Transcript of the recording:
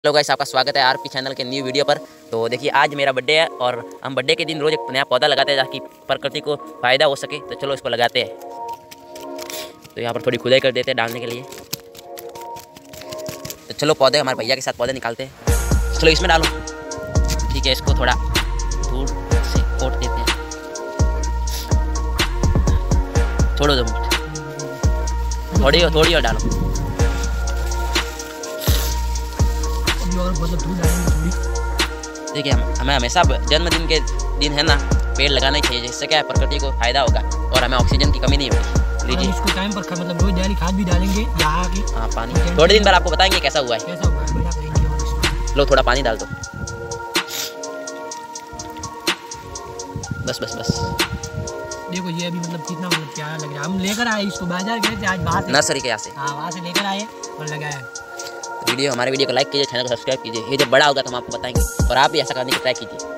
Hello guys, आपका स्वागत है आरपी चैनल के न्यू वीडियो पर। तो देखिए, आज मेरा बर्थडे है और हम बर्थडे के दिन रोज़ एक नया पौधा लगाते हैं ताकि प्रकृति को फ़ायदा हो सके। तो चलो इसको लगाते हैं। तो यहाँ पर थोड़ी खुदाई कर देते हैं डालने के लिए। तो चलो पौधे, हमारे भैया के साथ पौधे निकालते हैं। चलो इसमें डालो। ठीक है, इसको थोड़ा दूर से कोट देते हैं। छोड़ो 2 मिनट, थोड़ी और डालो। देखिए, हमें हमेशा जन्मदिन के दिन है ना पेड़ लगाना ही चाहिए, जिससे क्या है प्रकृति को फायदा होगा और हमें ऑक्सीजन की कमी नहीं होगी। लीजिए, इसको टाइम पर मतलब रोज डेली खाद भी डालेंगे यहाँ की। हाँ, पानी थोड़े दिन बाद आपको बताएंगे कैसा हुआ है। लो, थोड़ा पानी डाल दो। बस बस बस। देखो ये अभी मतलब कितना प्यारा लग रहा है। हम लेकर आए इसको, बाजार गए थे आज बाहर नर्सरी के यहाँ से। हाँ, वहाँ से लेकर आए और लगाया। हमारे वीडियो को लाइक कीजिए, चैनल को सब्सक्राइब कीजिए। ये जब बड़ा होगा तो हम आपको बताएंगे और आप भी ऐसा करने की ट्राई कीजिए।